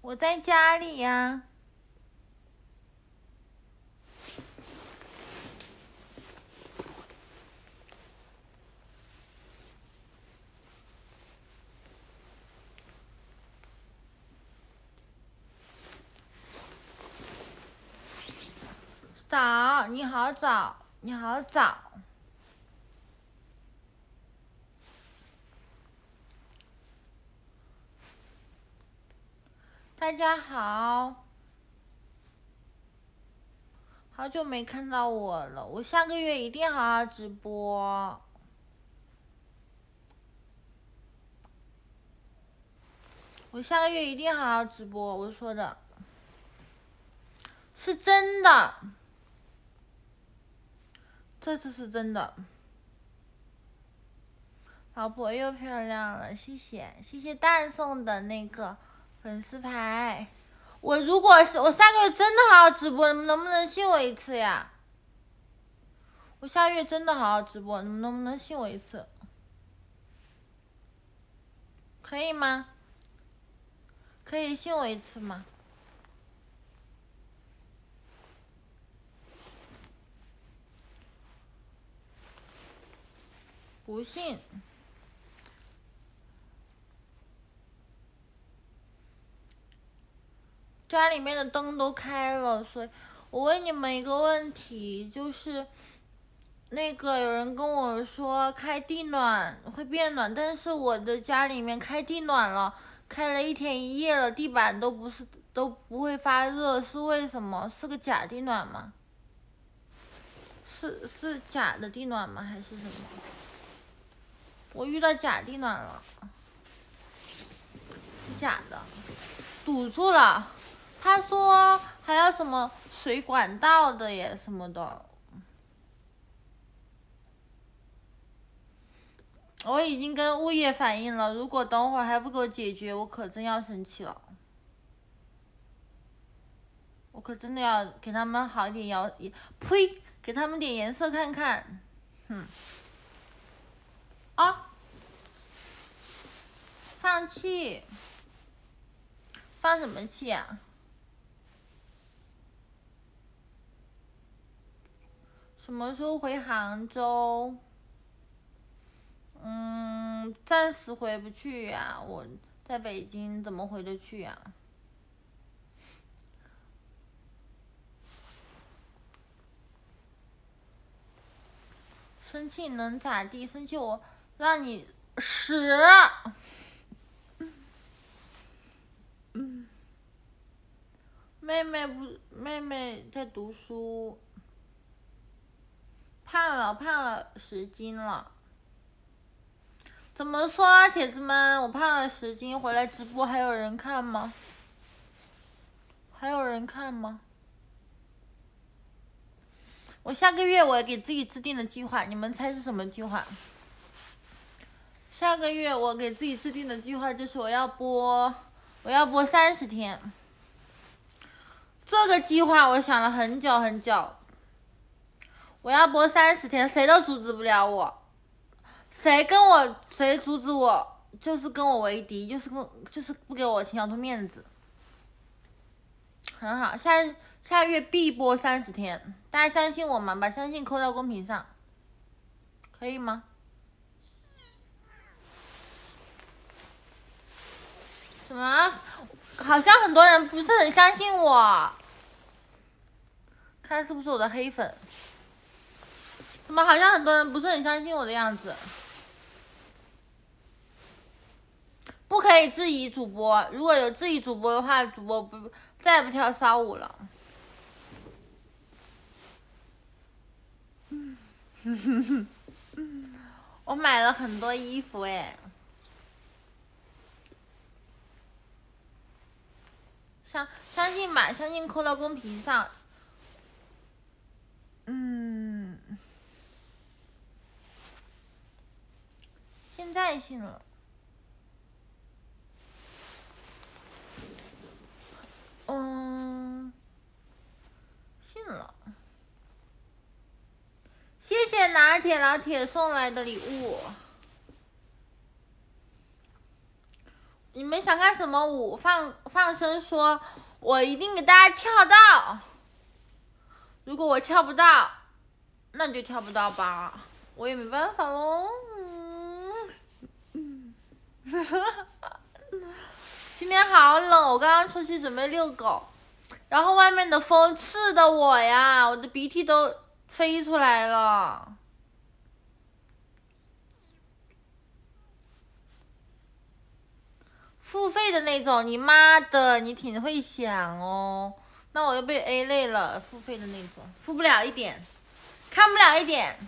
我在家里呀。早，你好早，你好早。大家好，好久没看到我了，我下个月一定好好直播。我下个月一定好好直播，我说的是真的，这次是真的。老婆又漂亮了，谢谢谢谢蛋送的那个粉丝牌。如果是我下个月真的好好直播，你们能不能信我一次呀？我下个月真的好好直播，你们能不能信我一次？可以吗？可以信我一次吗？不信。家里面的灯都开了，所以我问你们一个问题，就是那个有人跟我说开地暖会变暖，但是我的家里面开地暖了，开了1天1夜了，地板都不会发热，是为什么？是个假地暖吗？是假的地暖吗？还是什么？我遇到假地暖了，是假的，堵住了。他说还要什么水管道的耶什么的。我已经跟物业反映了，如果等会儿还不给我解决，我可真要生气了。我可真的要给他们好一点呸，给他们点颜色看看。啊！放气？放什么气啊？什么时候回杭州？暂时回不去呀，我在北京怎么回得去呀？生气能咋地？生气我让你屎！妹妹在读书，胖了10斤了。怎么说啊，铁子们？我胖了10斤，回来直播还有人看吗？还有人看吗？我下个月我给自己制定的计划，你们猜是什么计划？下个月我给自己制定的计划就是我要播30天。这个计划我想了很久很久。我要播30天，谁都阻止不了我。谁阻止我，就是跟我为敌，就是不给我秦小兔面子。很好，下个月必播30天，大家相信我吗？把相信扣到公屏上，可以吗？什么？好像很多人不是很相信我，看是不是我的黑粉？怎么好像很多人不是很相信我的样子？不可以质疑主播，如果有质疑主播的话，主播再也不跳骚舞了。我买了很多衣服哎，相信吧，相信扣到公屏上。现在信了。信了。谢谢拿铁老铁送来的礼物。 你们想看什么舞？放声说，我一定给大家跳到。如果我跳不到，那就跳不到吧，我也没办法喽。今天好冷，我刚刚出去准备遛狗，然后外面的风刺的我呀，我的鼻涕都飞出来了。付费的那种，你妈的，你挺会想哦。那我又被 A 类了，付费的那种，付不了一点，看不了一点。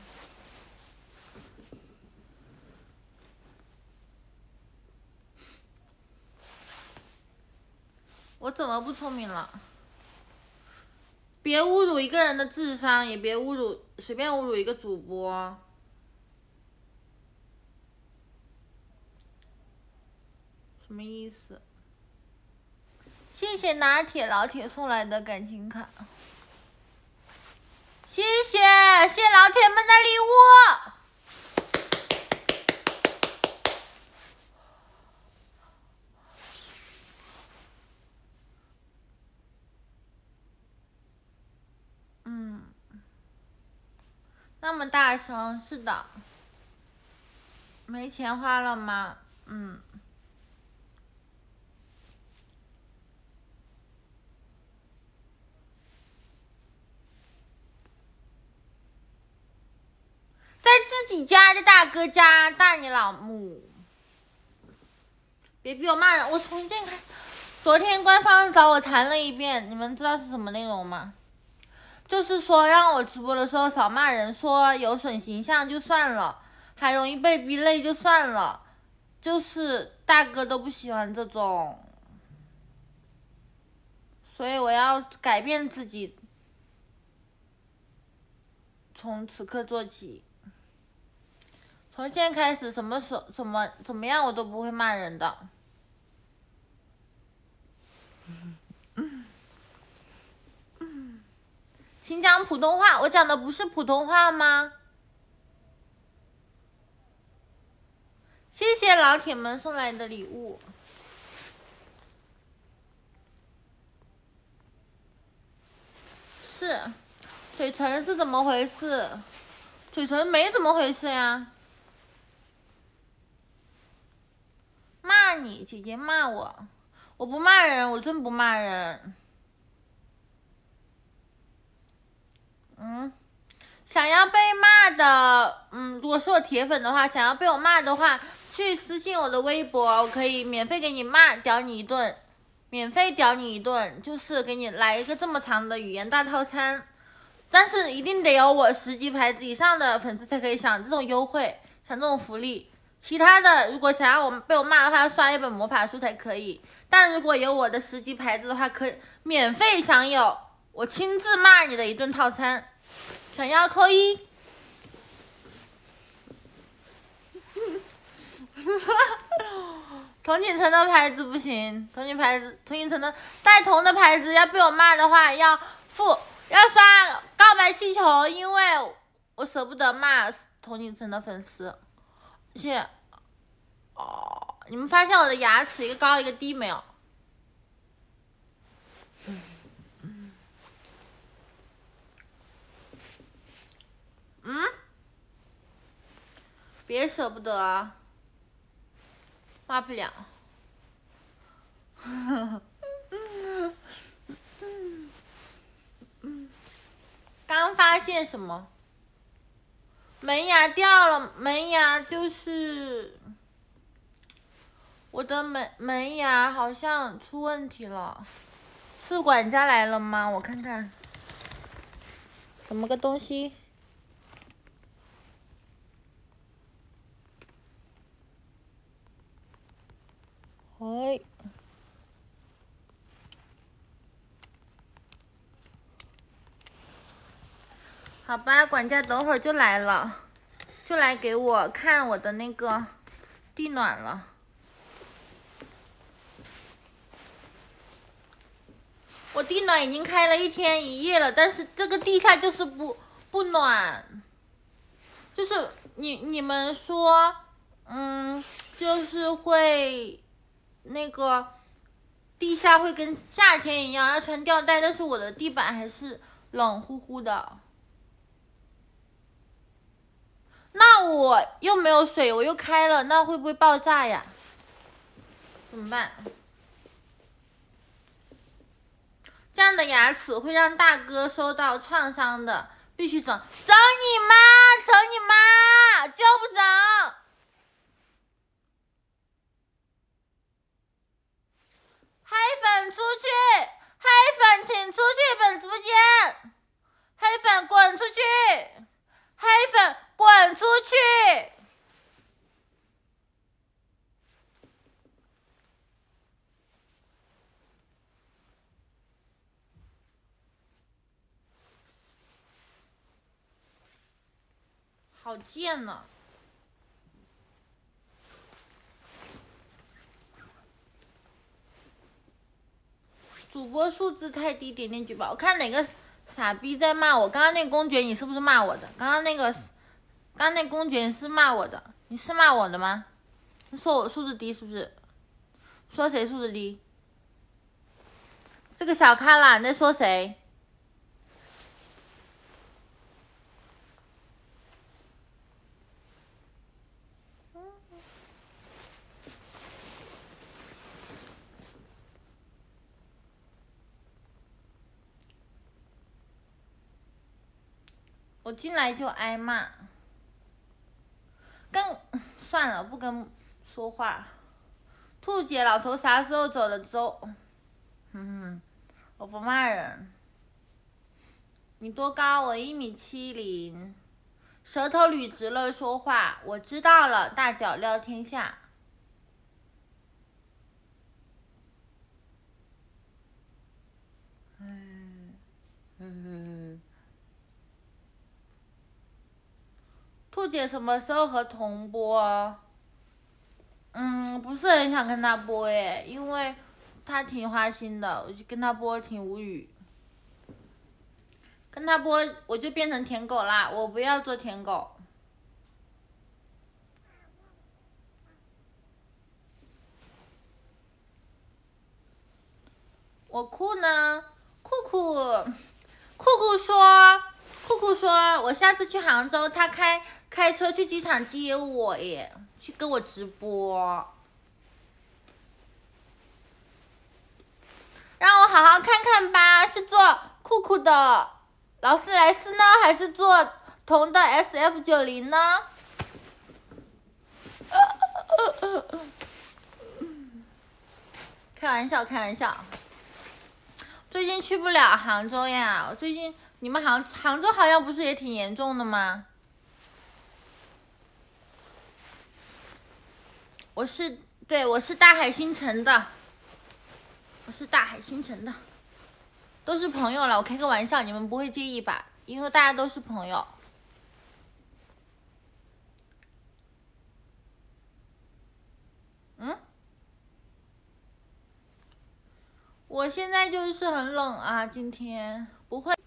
我怎么不聪明了？别侮辱一个人的智商，也别随便侮辱一个主播。什么意思？谢谢拿铁老铁送来的感情卡，谢谢老铁们的礼物。那么大声，是的。没钱花了吗？在自己家的大哥家，大你老母！别逼我骂人！我重新看，昨天官方找我谈了一遍，你们知道是什么内容吗？就是说让我直播的时候少骂人，说有损形象就算了，还容易被逼累就算了，就是大哥都不喜欢这种，所以我要改变自己，从此刻做起。从现在开始，怎么样我都不会骂人的。请讲普通话，我讲的不是普通话吗？谢谢老铁们送来的礼物。是，嘴唇是怎么回事？嘴唇没怎么回事呀。骂你，姐姐骂我，我不骂人，我真不骂人。想要被骂的，如果是我铁粉的话，想要被我骂的话，去私信我的微博，我可以免费给你骂，屌你一顿，免费屌你一顿，就是给你来一个这么长的语言大套餐，但是一定得有我10级牌子以上的粉丝才可以享这种优惠，享这种福利。其他的如果想要被我骂的话，要刷一本魔法书才可以。但如果有我的10级牌子的话，可以免费享有我亲自骂你的一顿套餐。想要扣1。童锦城的牌子不行，童锦城的带铜的牌子要被我骂的话，要刷告白气球，因为我舍不得骂童锦城的粉丝。而且，你们发现我的牙齿一个高一个低没有？别舍不得，骂不了。刚发现什么？门牙掉了，门牙就是我的门牙好像出问题了。是管家来了吗？我看看，什么个东西？哎，好吧，管家等会儿就来了，就来给我看我的那个地暖了。我地暖已经开了1天1夜了，但是这个地下就是不暖，就是你们说，就是会那个地下会跟夏天一样要穿吊带，但是我的地板还是冷乎乎的。那我又没有水，我又开了，那会不会爆炸呀？怎么办？这样的牙齿会让大哥受到创伤的，必须整。整你妈！整你妈！就不整！黑粉出去！黑粉请出去本直播间！黑粉滚出去！黑粉滚出去！好贱呢！主播素质太低，点点举报。我看哪个傻逼在骂我。刚刚那公爵，你是不是骂我的？刚刚那公爵是骂我的，你是骂我的吗？说我素质低是不是？说谁素质低？是个小咖啦，你在说谁？我进来就挨骂，算了，不跟说话。兔姐，老头啥时候走的？走。我不骂人。你多高？我1.70米，舌头捋直了说话。我知道了，大脚撂天下。兔姐什么时候和同播？不是很想跟他播耶，因为他挺花心的，我就跟他播挺无语。跟他播我就变成舔狗啦，我不要做舔狗。我酷呢？酷说，我下次去杭州，他开车去机场接我耶，去跟我直播，让我好好看看吧。是做酷的劳斯莱斯呢，还是做铜的 SF90呢？开玩笑。最近去不了杭州呀，最近你们杭州好像不是也挺严重的吗？我是大海星辰的，都是朋友了，我开个玩笑，你们不会介意吧？因为大家都是朋友。我现在就是很冷啊，今天不会。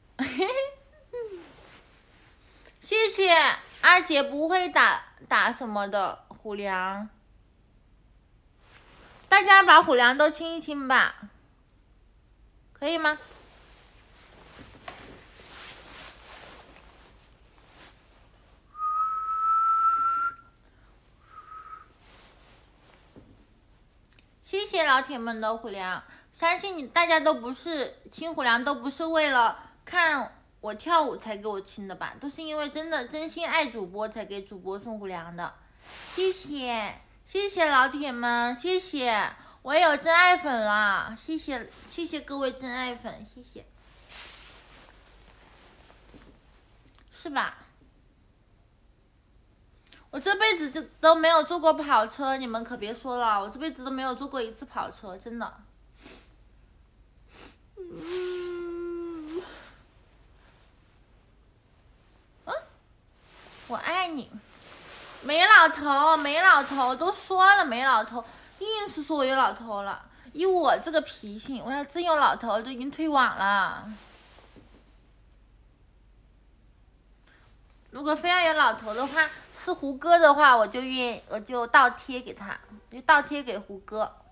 谢谢阿杰，不会打什么的虎粮，大家把虎粮都清一清吧，可以吗？谢谢老铁们的虎粮，相信大家都不是清虎粮，都不是为了看我跳舞才给我清的吧，都是因为真心爱主播才给主播送虎粮的。谢谢老铁们，谢谢，我也有真爱粉了，谢谢各位真爱粉，谢谢，是吧？我这辈子都没有坐过跑车，你们可别说了，我这辈子都没有坐过一次跑车，真的。我爱你，没老头，都说了没老头，硬是说我有老头了。以我这个脾性，我要真有老头，都已经退网了。如果非要有老头的话，是胡歌的话，我就倒贴给他，就倒贴给胡歌。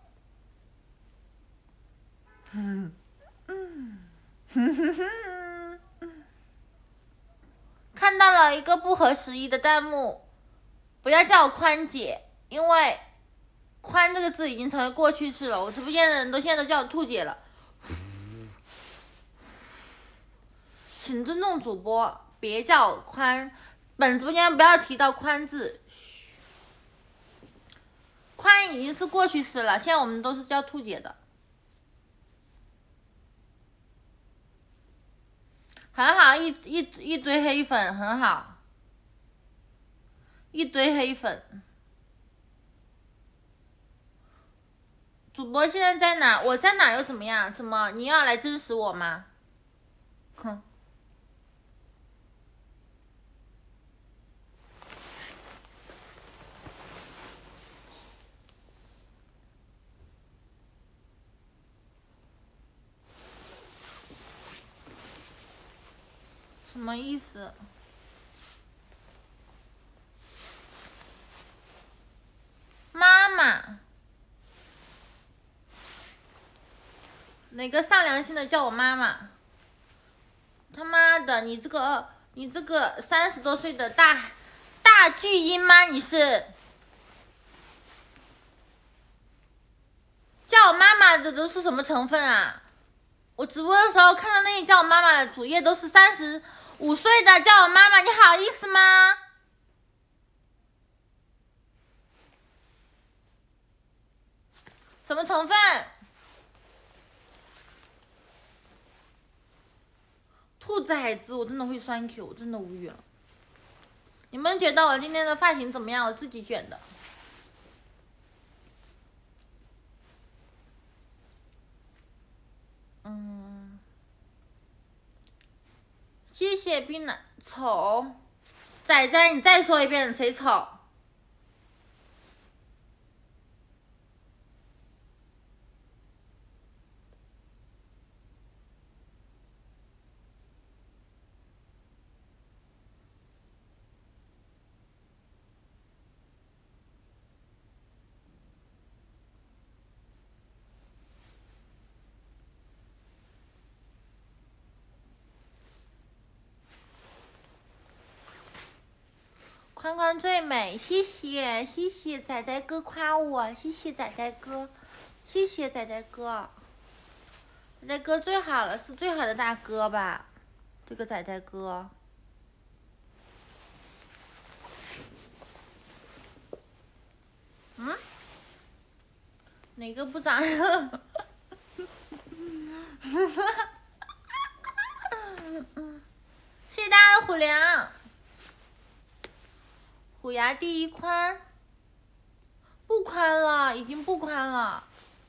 看到了一个不合时宜的弹幕，不要叫我宽姐，因为宽这个字已经成为过去式了。我直播间的人现在都叫我兔姐了。请尊重主播，别叫宽。本直播间不要提到宽字。宽已经是过去式了，现在我们都是叫兔姐的。很好，一堆黑粉，很好，一堆黑粉。主播现在在哪？我在哪又怎么样？怎么你要来支持我吗？哼。什么意思？妈妈，哪个上良心的叫我妈妈？他妈的，你这个30多岁的大巨婴吗？你是叫我妈妈的都是什么成分啊？我直播的时候看到那些叫我妈妈的主页都是35岁的叫我妈妈，你好意思吗？什么成分？兔崽子，我真的会酸 Q，我真的无语了。你们觉得我今天的发型怎么样？我自己卷的。谢谢冰奶丑，仔仔，你再说一遍，谁丑？宽宽最美，谢谢谢谢仔仔哥夸我，谢谢仔仔哥，谢谢仔仔哥，仔仔哥最好了，是最好的大哥吧？这个仔仔哥，哪个部长？谢谢大家的虎粮。虎牙第一宽，不宽了，已经不宽了。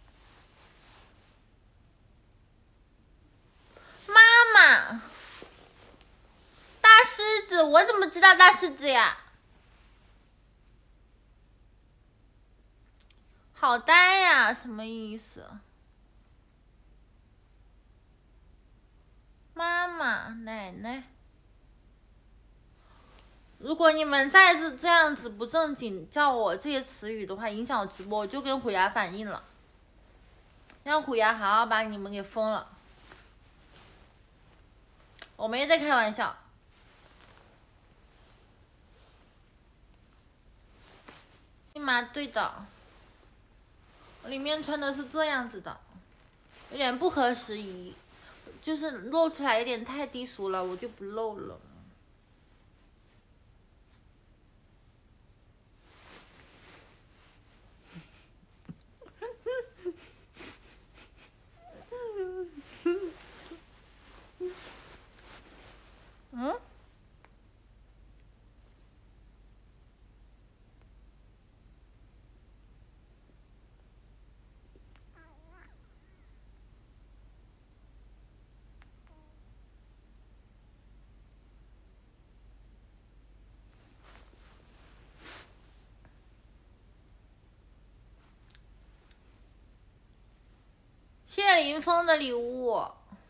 妈妈，大狮子，我怎么知道大狮子呀？好呆呀，什么意思？妈妈，奶奶。如果你们再是这样子不正经叫我这些词语的话，影响我直播，我就跟虎牙反映了，让虎牙好好把你们给封了。我没在开玩笑。妈，对的，里面穿的是这样子的，有点不合时宜，就是露出来有点太低俗了，我就不露了。谢林峰的礼物。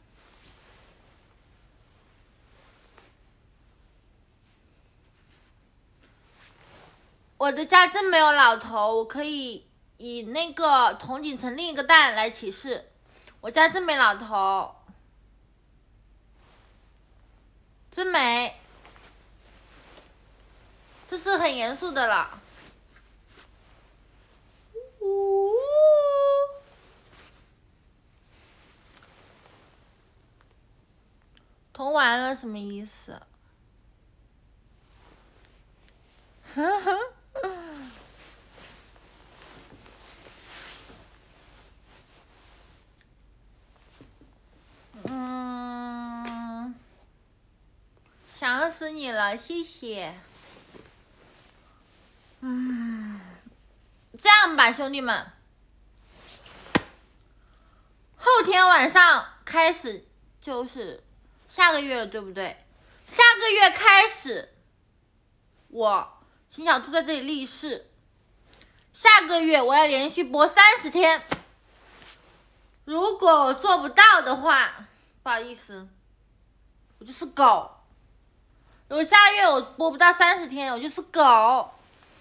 我的家真没有老头，我可以以那个铜井城另一个蛋来起誓。 我家真没老头，真没，这是很严肃的了。呜，通完了什么意思？呵呵。想死你了，谢谢。这样吧，兄弟们，后天晚上开始就是下个月了，对不对？下个月开始，我秦小兔在这里立誓，下个月我要连续播30天。如果我做不到的话，不好意思，我就是狗。如果下个月我播不到30天，我就是狗。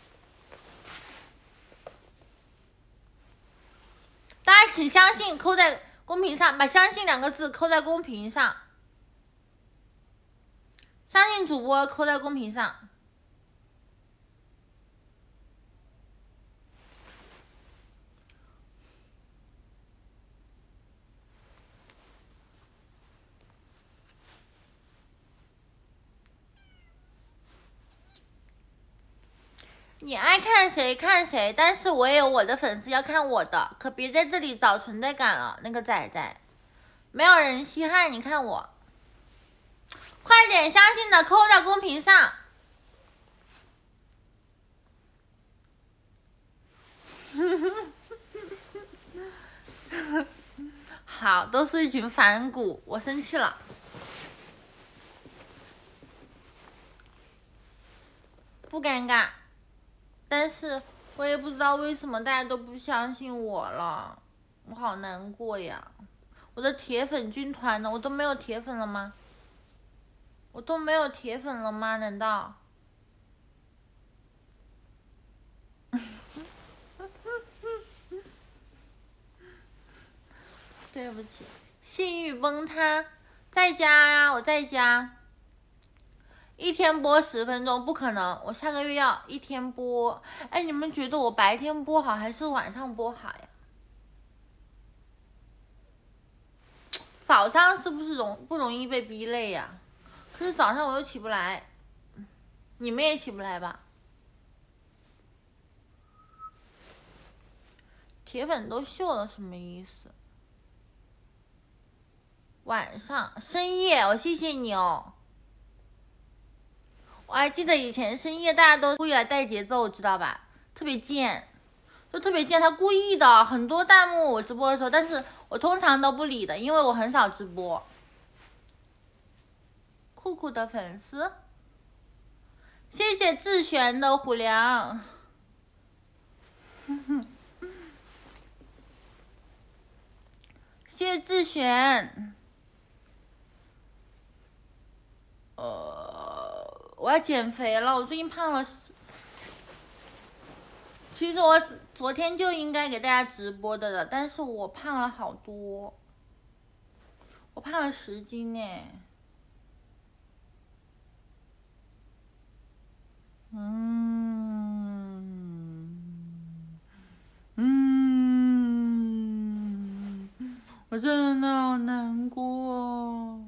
大家请相信扣在公屏上，把相信2个字扣在公屏上，相信主播扣在公屏上。你爱看谁看谁，但是我也有我的粉丝要看我的，可别在这里找存在感了。那个仔仔，没有人稀罕，你看我，快点相信的扣在公屏上。好，都是一群反骨，我生气了。不尴尬。但是我也不知道为什么大家都不相信我了，我好难过呀！我的铁粉军团呢？我都没有铁粉了吗？我都没有铁粉了吗？难道？对不起，信誉崩塌，在家呀，我在家。一天播10分钟不可能，我下个月要1天播。哎，你们觉得我白天播好还是晚上播好呀？早上是不是不容易被逼累呀？可是早上我又起不来，你们也起不来吧？铁粉都秀了什么意思？晚上深夜，我谢谢你哦。我还记得以前深夜大家都故意来带节奏，知道吧？特别贱，就特别贱，他故意的。很多弹幕我直播的时候，但是我通常都不理的，因为我很少直播。酷酷的粉丝，谢谢智璇的虎粮。谢谢智璇。我要减肥了，我最近胖了。其实我昨天就应该给大家直播的了，但是我胖了好多，我胖了10斤呢。我真的好难过。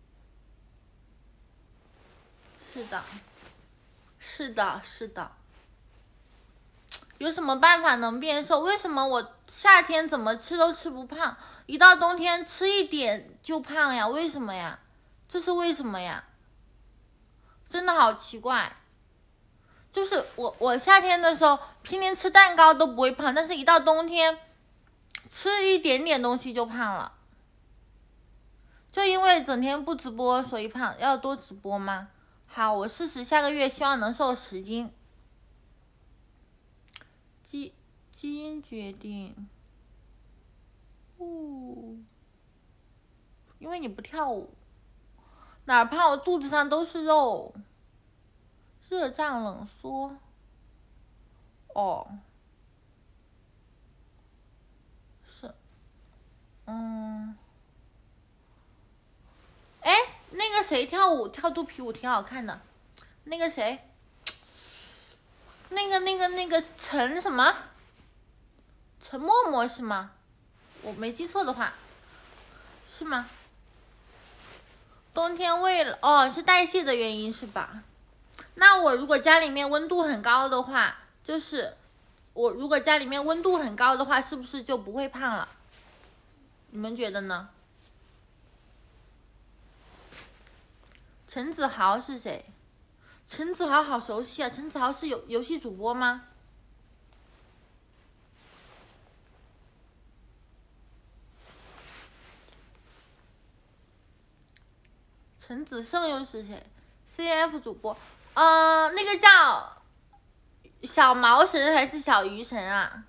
是的，是的，是的。有什么办法能变瘦？为什么我夏天怎么吃都吃不胖，一到冬天吃一点就胖呀？为什么呀？这是为什么呀？真的好奇怪。就是我夏天的时候天天吃蛋糕都不会胖，但是一到冬天吃一点点东西就胖了。就因为整天不直播所以胖，要多直播吗？好，我试试，下个月希望能瘦10斤。基因决定。因为你不跳舞，哪怕我肚子上都是肉。热胀冷缩。哦，是。 嗯，哎，那个谁跳舞跳肚皮舞挺好看的，那个谁，那个陈什么？陈默默是吗？我没记错的话，是吗？冬天为了是代谢的原因是吧？那我如果家里面温度很高的话，就是我如果家里面温度很高的话，是不是就不会胖了？你们觉得呢？陈子豪是谁？陈子豪好熟悉啊！陈子豪是游戏主播吗？陈子胜又是谁 ？CF 主播，那个叫小毛神还是小鱼神啊？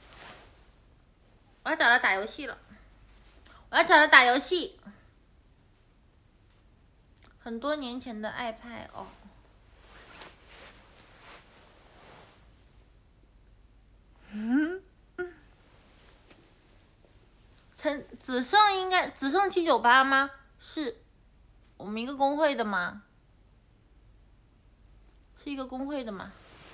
我要找他打游戏了，我要找他打游戏。很多年前的爱派哦。陈子胜应该子胜798吗？是我们一个公会的吗？是一个公会的吗？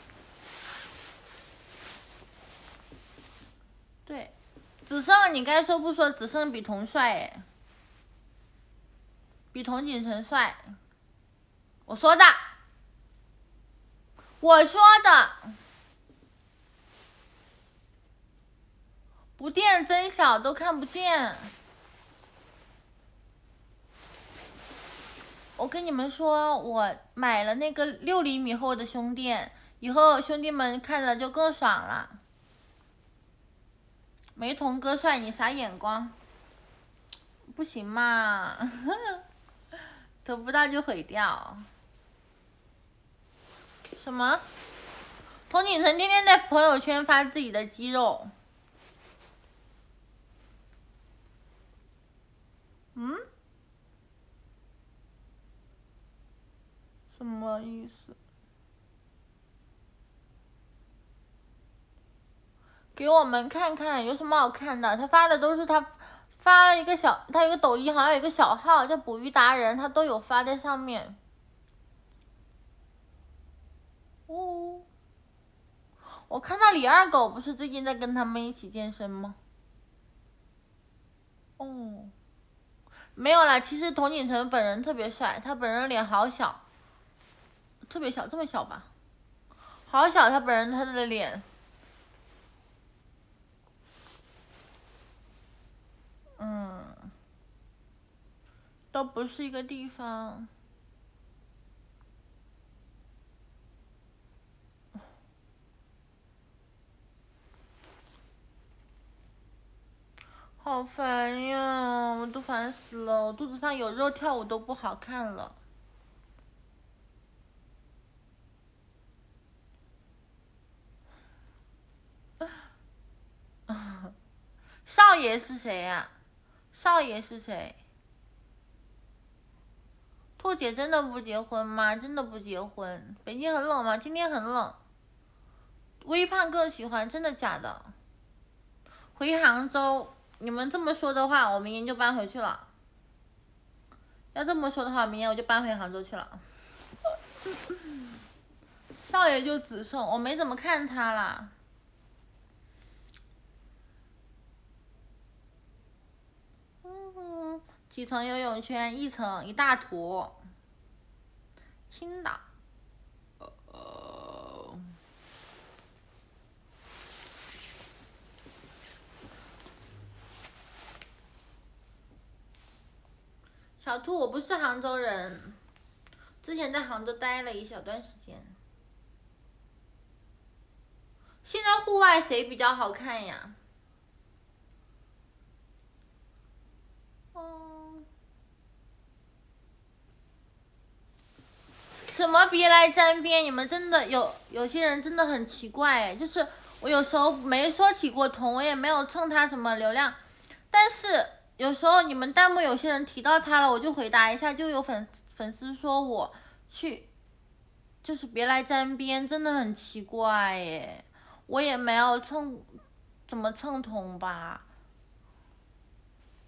对，子胜你该说不说？子胜比童帅哎，比童锦成帅。我说的，我说的。不电增小都看不见。我跟你们说，我买了那个6厘米厚的胸垫，以后兄弟们看了就更爽了。没童哥帅，你啥眼光？不行嘛，得不到就毁掉。什么？童锦成天天在朋友圈发自己的肌肉。嗯？什么意思？给我们看看有什么好看的？他发的都是他发了一个他有个抖音，好像有一个小号叫捕鱼达人，他都有发在上面。哦，我看到李二狗不是最近在跟他们一起健身吗？哦，没有啦，其实童锦成本人特别帅，他本人脸好小，特别小，这么小吧？好小，他本人他的脸。都不是一个地方。好烦呀，我都烦死了，我肚子上有肉，跳舞都不好看了。少爷是谁呀？少爷是谁？兔姐真的不结婚吗？真的不结婚。北京很冷吗？今天很冷。微胖更喜欢，真的假的？回杭州，你们这么说的话，我明年就搬回去了。要这么说的话，明年我就搬回杭州去了。少爷就子胜，我没怎么看他啦。几层游泳圈？1层一大坨。青岛。小兔，我不是杭州人，之前在杭州待了一小段时间。现在户外谁比较好看呀？什么别来沾边？你们真的有些人真的很奇怪哎，就是我有时候没说起过童，我也没有蹭他什么流量，但是有时候你们弹幕有些人提到他了，我就回答一下，就有粉丝说我去，就是别来沾边，真的很奇怪耶。我也没有蹭，怎么蹭童吧？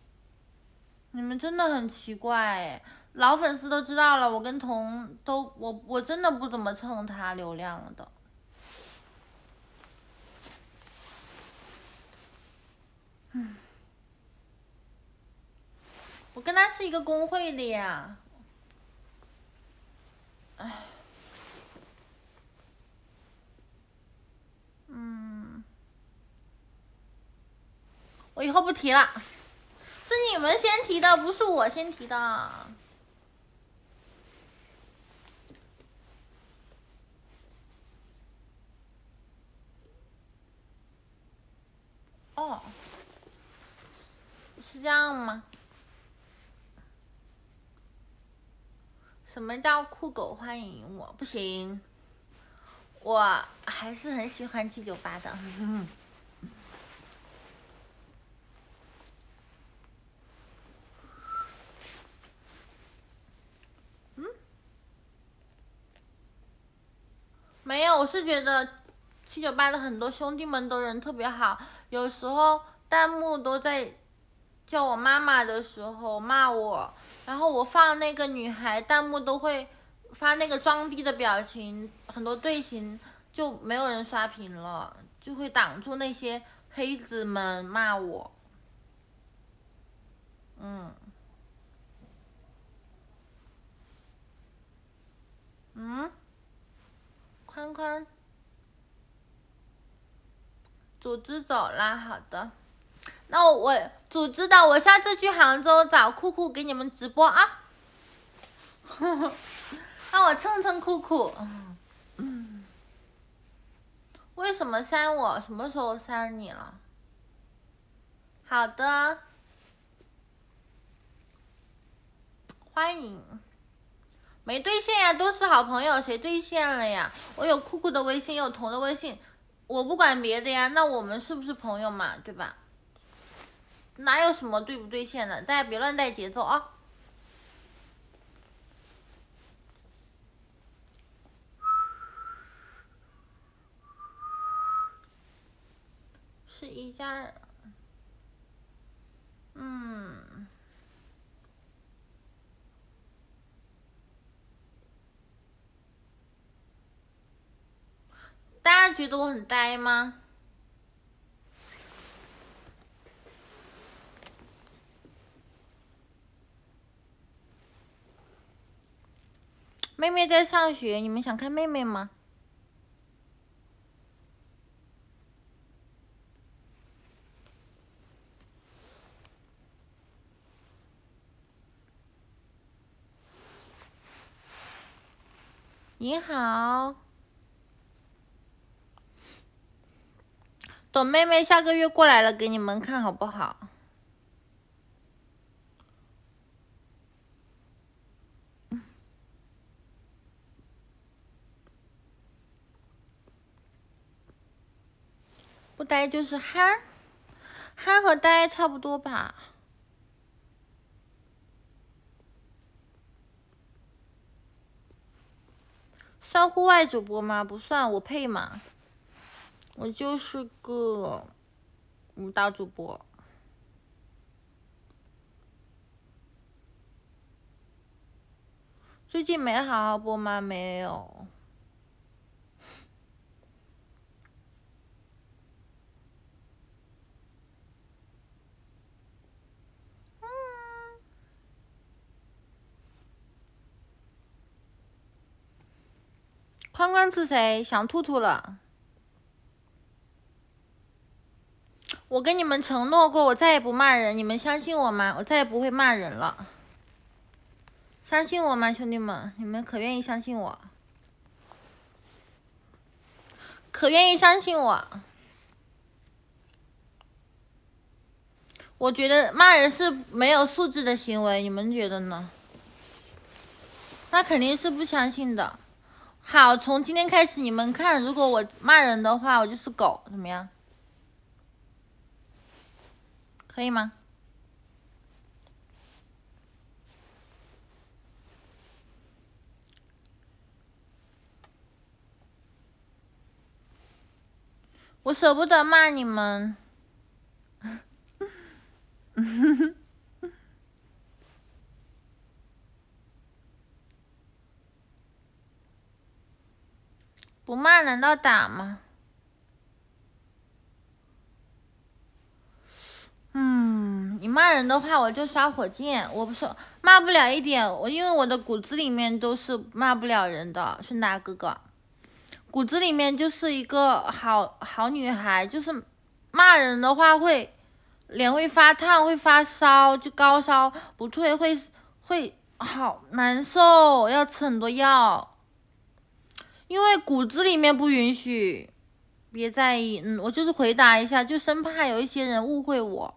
你们真的很奇怪哎，老粉丝都知道了，我跟我真的不怎么蹭他流量了的。我跟他是一个公会的呀。唉。我以后不提了，是你们先提的，不是我先提的。哦，是这样吗？什么叫酷狗欢迎我？不行，我还是很喜欢798的。没有，我是觉得798的很多兄弟们都人特别好，有时候弹幕都在叫我妈妈的时候骂我，然后我放那个女孩，弹幕都会发那个装逼的表情，很多队形就没有人刷屏了，就会挡住那些黑子们骂我。宽宽，组织走啦，好的。那我组织的，我下次去杭州找酷酷给你们直播啊。让我蹭蹭酷酷。为什么删我？什么时候删你了？好的，欢迎。没兑现呀，都是好朋友，谁兑现了呀？我有酷酷的微信，有彤的微信，我不管别的呀。那我们是不是朋友嘛？对吧？哪有什么兑不兑现的？大家别乱带节奏啊！是一家人。大家觉得我很呆吗？妹妹在上学，你们想看妹妹吗？你好，等妹妹下个月过来了给你们看好不好？不呆就是憨，憨和呆差不多吧。算户外主播吗？不算，我配吗？我就是个大主播。最近没好好播吗？没有。宽宽是谁？想兔兔了。我跟你们承诺过，我再也不骂人，你们相信我吗？我再也不会骂人了。相信我吗，兄弟们？你们可愿意相信我？可愿意相信我？我觉得骂人是没有素质的行为，你们觉得呢？那肯定是不相信的。好，从今天开始，你们看，如果我骂人的话，我就是狗，怎么样？可以吗？我舍不得骂你们。 不骂难道打吗？你骂人的话，我就刷火箭。我不是骂不了一点，因为我的骨子里面都是骂不了人的，是哪哥哥？骨子里面就是一个好女孩，就是骂人的话脸会发烫，会发烧，就高烧不退，会好难受，要吃很多药，因为骨子里面不允许。别在意，我就是回答一下，就生怕有一些人误会我。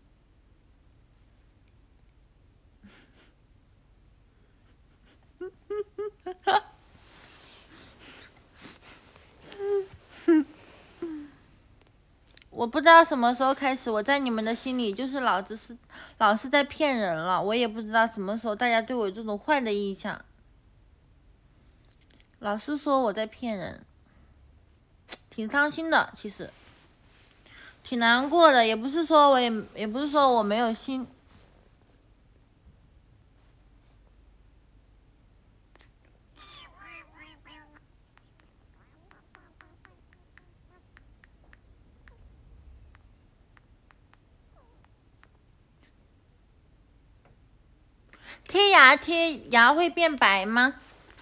我不知道什么时候开始，我在你们的心里就是老是在骗人了。我也不知道什么时候大家对我有这种坏的印象，老是说我在骗人，挺伤心的，其实挺难过的。也不是说也不是说我没有心。贴牙会变白吗？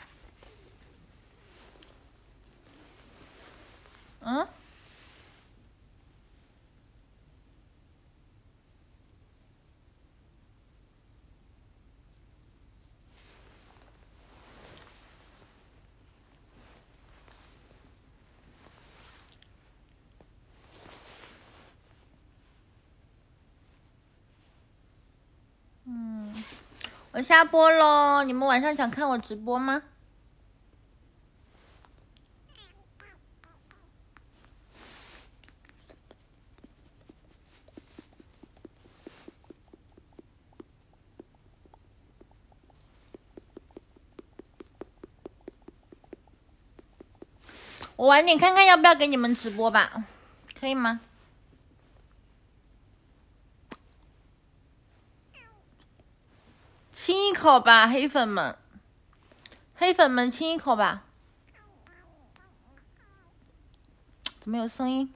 我下播喽，你们晚上想看我直播吗？我晚点看看要不要给你们直播吧，可以吗？亲一口吧，黑粉们，亲一口吧。怎么有声音？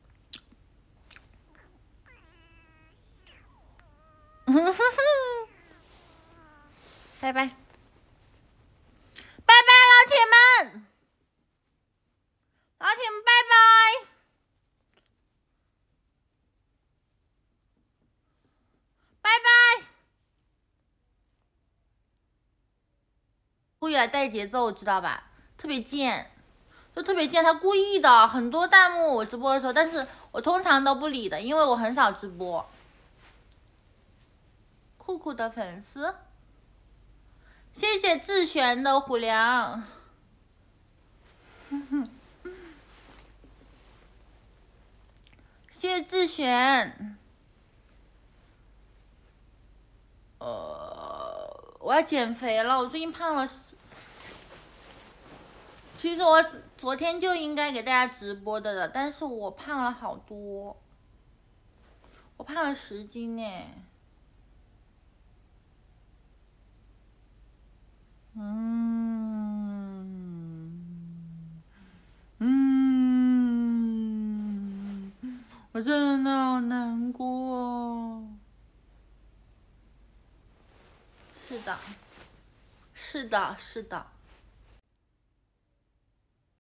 拜拜，拜拜，老铁们，拜拜，拜拜。故意来带节奏，知道吧？特别贱，就特别贱，他故意的。很多弹幕我直播的时候，但是我通常都不理的，因为我很少直播。酷酷的粉丝，谢谢志璇的虎粮。谢谢志璇。我要减肥了，我最近胖了。其实我昨天就应该给大家直播的了，但是我胖了好多，我胖了10斤呢。我真的好难过。是的，是的，是的。